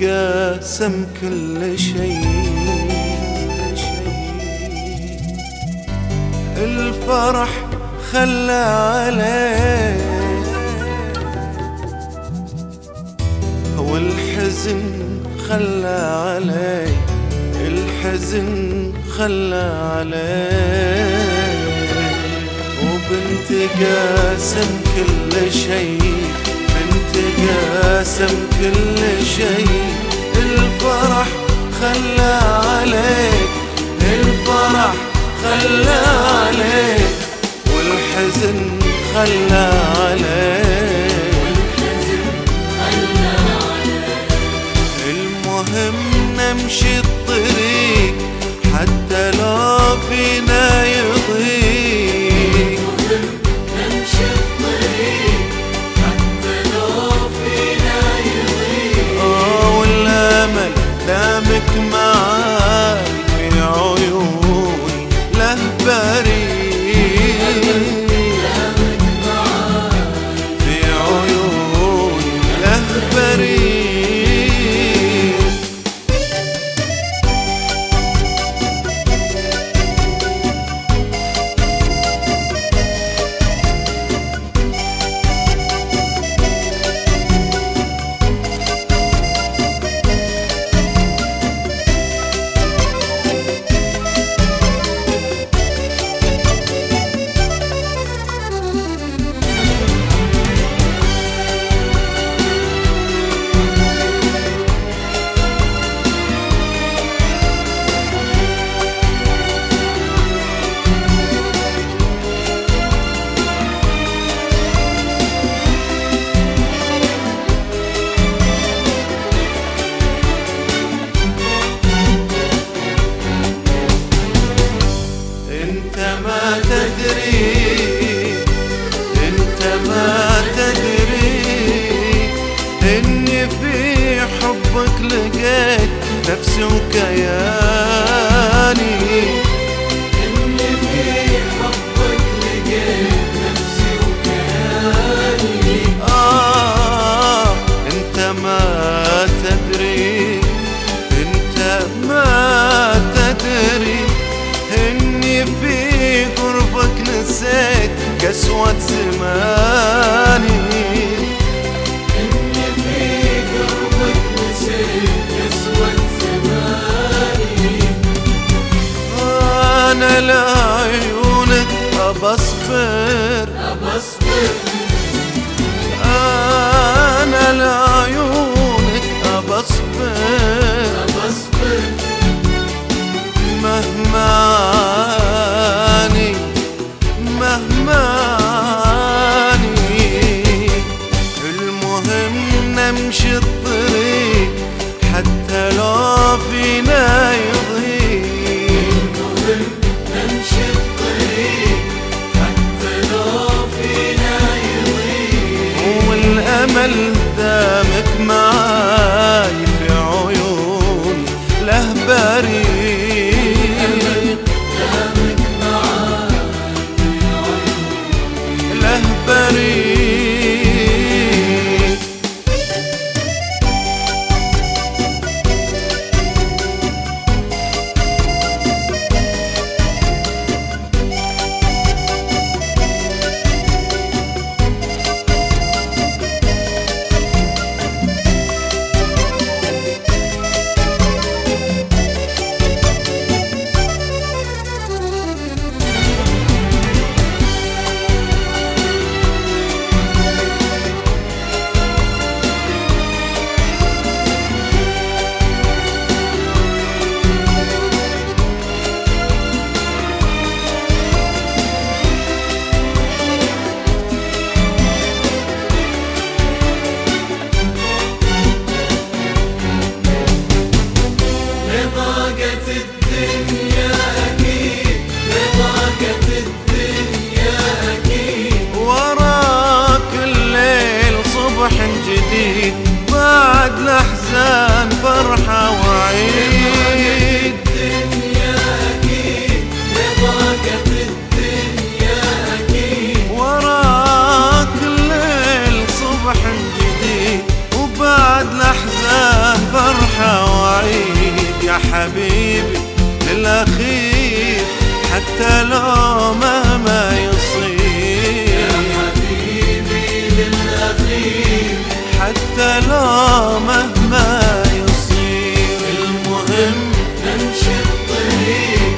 قاسم كل شيء. الفرح خلى عليه والحزن خلى عليه، الحزن خلى عليه. وبنت قاسم كل شيء، بنت قاسم كل شيء. الفرح خلى عليك، الفرح خلى عليك، والحزن خلى عليك، والحزن خلى عليك. المهم نمشي الطريق حتى لو فينا يضيق، المهم نمشي الطريق حتى لو فينا يضيق. والامل دامك معاي في عيوني له بريء، دامك معاي في عيوني له بريء. انت ما تدري، انت ما تدري اني في حبك لقيت نفسي وكياني، إني في حبك لقيت نفسي وكياني. انت ما تدري، انت ما تدري اني في قربك نسيت قسوة زماني، إني في قربك نسيت قسوة زماني. انا لعيونك ابصبر، أبصبر انا لعيونك ابصبر، أبصبر مهما عاني مهما عاني. المهم نمشي الطريق حتى لو فينا يضيق، المهم نمشي الطريق حتى لو فينا يضيق. والأمل دامك معاي في عيوني له بريء، دامك معاي في عيوني له بريء. جديد بعد الأحزان فرحة وعيد. الدنيا أكيد لضاقت الدنيا أكيد، وراك الليل صبح جديد وبعد الأحزان فرحة حبيبي للأخير حتى لو مهما يصير، يا حبيبي للأخير حتى لو مهما يصير. المهم نمشي الطريق